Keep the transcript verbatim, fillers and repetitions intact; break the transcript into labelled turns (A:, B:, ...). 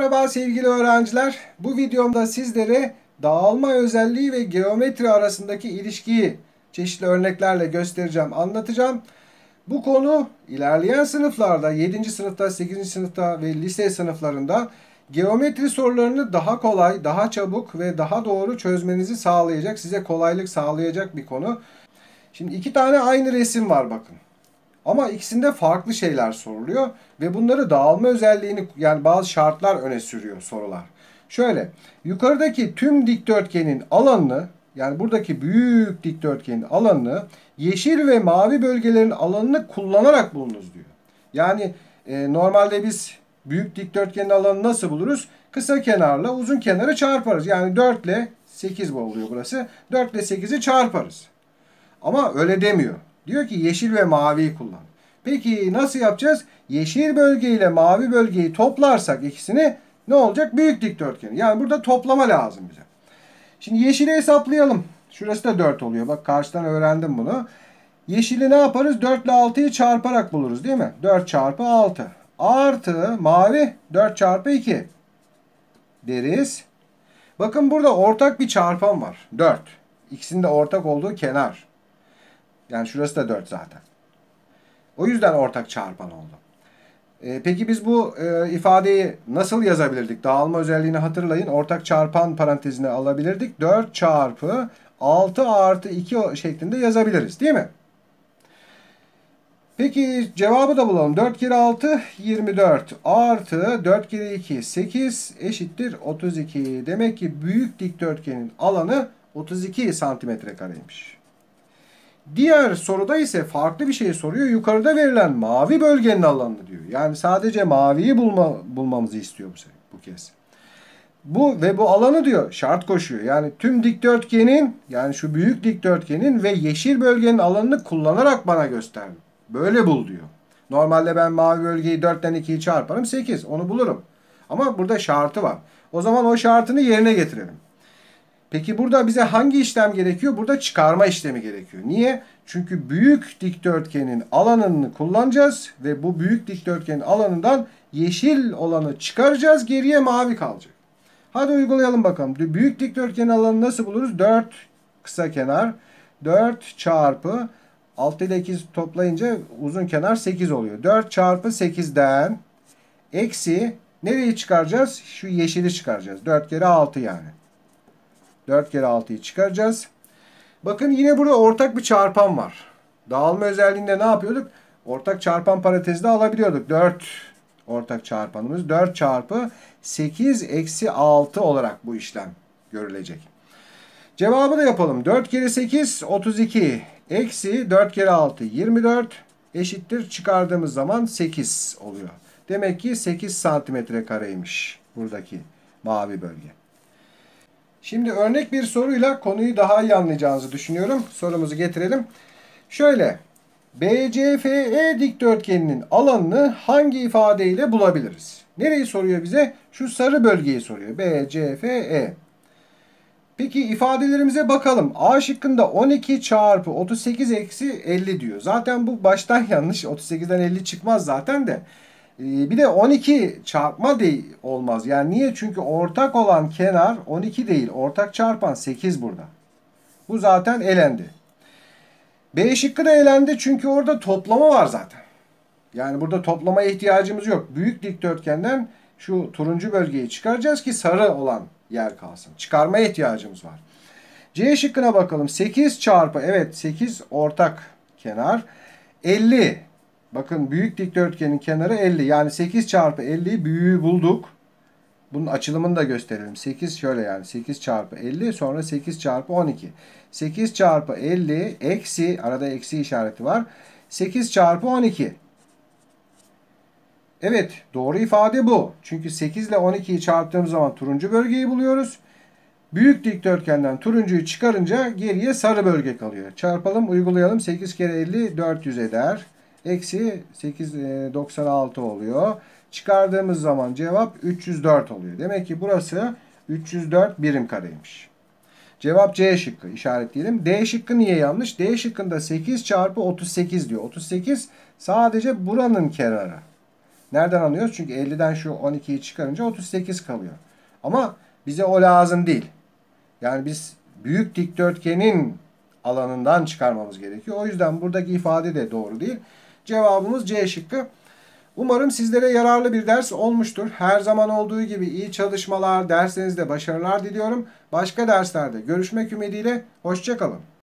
A: Merhaba sevgili öğrenciler. Bu videomda sizlere dağılma özelliği ve geometri arasındaki ilişkiyi çeşitli örneklerle göstereceğim, anlatacağım. Bu konu ilerleyen sınıflarda, yedinci sınıfta, sekizinci sınıfta ve lise sınıflarında geometri sorularını daha kolay, daha çabuk ve daha doğru çözmenizi sağlayacak, size kolaylık sağlayacak bir konu. Şimdi iki tane aynı resim var bakın. Ama ikisinde farklı şeyler soruluyor ve bunları dağılma özelliğini, yani bazı şartlar öne sürüyor sorular. Şöyle, yukarıdaki tüm dikdörtgenin alanını, yani buradaki büyük dikdörtgenin alanını yeşil ve mavi bölgelerin alanını kullanarak bulunuz diyor. Yani e, normalde biz büyük dikdörtgenin alanını nasıl buluruz? Kısa kenarla uzun kenarı çarparız. Yani dört ile sekiz oluyor burası. dört ile sekizi çarparız. Ama öyle demiyor. Diyor ki yeşil ve maviyi kullan. Peki nasıl yapacağız? Yeşil bölge ile mavi bölgeyi toplarsak ikisini ne olacak? Büyük dikdörtgen. Yani burada toplama lazım bize. Şimdi yeşili hesaplayalım. Şurası da dört oluyor. Bak karşıdan öğrendim bunu. Yeşili ne yaparız? dört ile altıyı çarparak buluruz değil mi? dört çarpı altı. Artı mavi dört çarpı iki deriz. Bakın burada ortak bir çarpan var. dört. İkisinin de ortak olduğu kenar. Yani şurası da dört zaten. O yüzden ortak çarpan oldu. E, peki biz bu e, ifadeyi nasıl yazabilirdik? Dağılma özelliğini hatırlayın. Ortak çarpan parantezine alabilirdik. dört çarpı altı artı iki şeklinde yazabiliriz. Değil mi? Peki cevabı da bulalım. dört kere altı yirmi dört artı dört kere iki sekiz eşittir otuz iki. Demek ki büyük dikdörtgenin alanı otuz iki santimetre kareymiş. Diğer soruda ise farklı bir şey soruyor. Yukarıda verilen mavi bölgenin alanını diyor. Yani sadece maviyi bulma, bulmamızı istiyor bu, bu kez. Bu ve bu alanı diyor şart koşuyor. Yani tüm dikdörtgenin, yani şu büyük dikdörtgenin ve yeşil bölgenin alanını kullanarak bana göster. Böyle bul diyor. Normalde ben mavi bölgeyi dörtten ikiyi çarparım sekiz. Onu bulurum. Ama burada şartı var. O zaman o şartını yerine getirelim. Peki burada bize hangi işlem gerekiyor? Burada çıkarma işlemi gerekiyor. Niye? Çünkü büyük dikdörtgenin alanını kullanacağız ve bu büyük dikdörtgenin alanından yeşil olanı çıkaracağız. Geriye mavi kalacak. Hadi uygulayalım bakalım. Büyük dikdörtgenin alanını nasıl buluruz? dört kısa kenar. dört çarpı altı ile iki toplayınca uzun kenar sekiz oluyor. dört çarpı sekizden eksi nereyi çıkaracağız? Şu yeşili çıkaracağız. dört kere altı yani. dört kere altıyı çıkaracağız. Bakın yine burada ortak bir çarpan var. Dağılma özelliğinde ne yapıyorduk? Ortak çarpan parantezinde alabiliyorduk. dört ortak çarpanımız. dört çarpı sekiz eksi altı olarak bu işlem görülecek. Cevabı da yapalım. dört kere sekiz otuz iki. Eksi dört kere altı yirmi dört. Eşittir. Çıkardığımız zaman sekiz oluyor. Demek ki sekiz santimetre kareymiş buradaki mavi bölge. Şimdi örnek bir soruyla konuyu daha iyi anlayacağınızı düşünüyorum. Sorumuzu getirelim. Şöyle, B C F E dikdörtgeninin alanını hangi ifadeyle bulabiliriz? Nereyi soruyor bize? Şu sarı bölgeyi soruyor. B C F E. Peki ifadelerimize bakalım. A şıkkında on iki çarpı otuz sekiz eksi elli diyor. Zaten bu baştan yanlış. otuz sekizden elli çıkmaz zaten de. Bir de on iki çarpma değil olmaz. Yani niye? Çünkü ortak olan kenar on iki değil. Ortak çarpan sekiz burada. Bu zaten elendi. B şıkkı da elendi çünkü orada toplama var zaten. Yani burada toplamaya ihtiyacımız yok. Büyük dikdörtgenden şu turuncu bölgeyi çıkaracağız ki sarı olan yer kalsın. Çıkarmaya ihtiyacımız var. C şıkkına bakalım. sekiz çarpı, evet sekiz ortak kenar. elli. Bakın büyük dikdörtgenin kenarı elli. Yani sekiz çarpı elliyi büyüğü bulduk. Bunun açılımını da gösterelim. sekiz şöyle yani. sekiz çarpı elli sonra sekiz çarpı on iki. sekiz çarpı elli eksi, arada eksi işareti var. sekiz çarpı on iki. Evet, doğru ifade bu. Çünkü sekiz ile on ikiyi çarptığımız zaman turuncu bölgeyi buluyoruz. Büyük dikdörtgenden turuncuyu çıkarınca geriye sarı bölge kalıyor. Çarpalım, uygulayalım. sekiz kere elli dört yüz eder. Eksi sekiz doksan altı oluyor. Çıkardığımız zaman cevap üç yüz dört oluyor. Demek ki burası üç yüz dört birim kareymiş. Cevap C şıkkı, işaretleyelim. D şıkkı niye yanlış? D şıkkında sekiz çarpı otuz sekiz diyor. otuz sekiz sadece buranın kenarı. Nereden anlıyoruz? Çünkü elliden şu on ikiyi çıkarınca otuz sekiz kalıyor. Ama bize o lazım değil. Yani biz büyük dikdörtgenin alanından çıkarmamız gerekiyor. O yüzden buradaki ifade de doğru değil. Cevabımız C şıkkı. Umarım sizlere yararlı bir ders olmuştur. Her zaman olduğu gibi iyi çalışmalar, derslerinizde başarılar diliyorum. Başka derslerde görüşmek ümidiyle. Hoşça kalın.